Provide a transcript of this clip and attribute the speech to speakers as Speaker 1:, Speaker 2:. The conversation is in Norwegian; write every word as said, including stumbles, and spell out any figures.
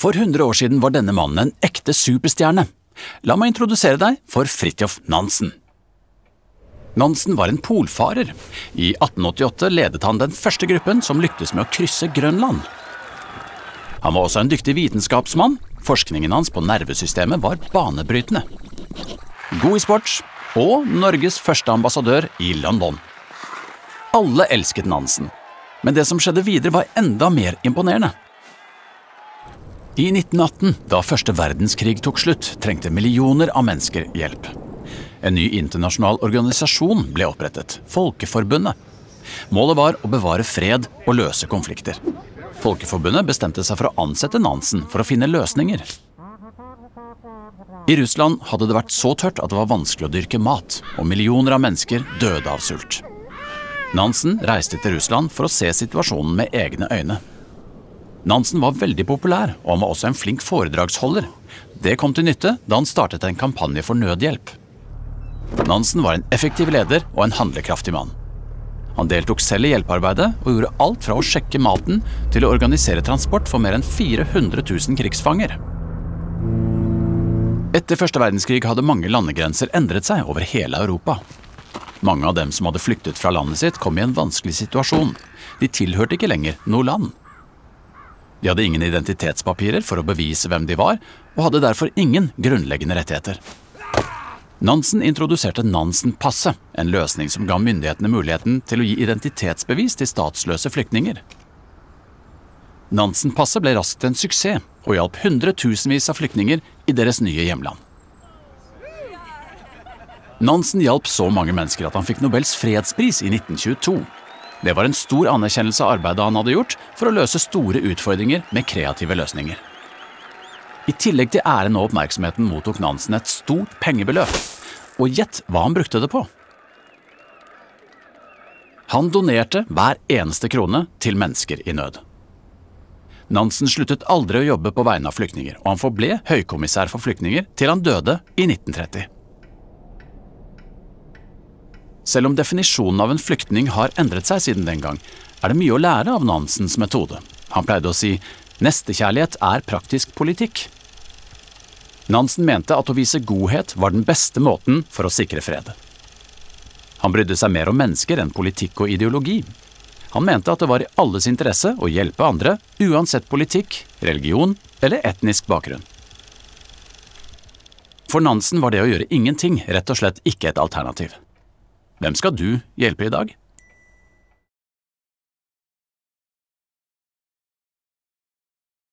Speaker 1: For hundre år siden var denne mannen en ekte superstjerne. La meg introdusere deg for Fridtjof Nansen. Nansen var en polfarer. I atten åttiåtte ledet han den første gruppen som lyktes med å krysse Grønland. Han var også en dyktig vitenskapsmann. Forskningen hans på nervesystemet var banebrytende. God i sport og Norges første ambassadør i London. Alle elsket Nansen, men det som skjedde videre var enda mer imponerende. I nitten atten, da første verdenskrig tok slutt, trengte millioner av mennesker hjelp. En ny internasjonal organisasjon ble opprettet, Folkeforbundet. Målet var å bevare fred og løse konflikter. Folkeforbundet bestemte seg for å ansette Nansen for å finne løsninger. I Russland hadde det vært så tørt at det var vanskelig å dyrke mat, og millioner av mennesker døde av sult. Nansen reiste til Russland for å se situasjonen med egne øyne. Nansen var veldig populær, og han var også en flink foredragsholder. Det kom til nytte da han startet en kampanje for nødhjelp. Nansen var en effektiv leder og en handlekraftig mann. Han deltok selv i hjelpearbeidet og gjorde alt fra å sjekke maten til å organisere transport for mer enn fire hundre tusen krigsfanger. Etter første verdenskrig hadde mange landegrenser endret seg over hele Europa. Mange av dem som hadde flyktet fra landet sitt kom i en vanskelig situasjon. De tilhørte ikke lenger noe land. De hadde ingen identitetspapirer for å bevise hvem de var, og hadde derfor ingen grunnleggende rettigheter. Nansen introduserte Nansen-passet, en løsning som ga myndighetene muligheten til å gi identitetsbevis til statsløse flyktninger. Nansen-passet ble raskt en suksess, og hjalp hundretusenvis av flyktninger i deres nye hjemland. Nansen hjalp så mange mennesker at han fikk Nobels fredspris i nitten tjueto. Det var en stor anerkjennelse av arbeidet han hadde gjort for å løse store utfordringer med kreative løsninger. I tillegg til æren og oppmerksomheten mottok Nansen et stort pengebeløp. Og gjett hva han brukte det på. Han donerte hver eneste krone til mennesker i nød. Nansen sluttet aldri å jobbe på vegne av flyktninger, og han forble høykommissær for flyktninger til han døde i nitten tretti. Selv om definisjonen av en flyktning har endret seg siden den gang, er det mye å lære av Nansens metode. Han pleide å si, nestekjærlighet er praktisk politikk. Nansen mente at å vise godhet var den beste måten for å sikre fred. Han brydde seg mer om mennesker enn politikk og ideologi. Han mente at det var i alles interesse å hjelpe andre, uansett politikk, religion eller etnisk bakgrunn. For Nansen var det å gjøre ingenting rett og slett ikke et alternativ. Hvem skal du hjelpe i dag?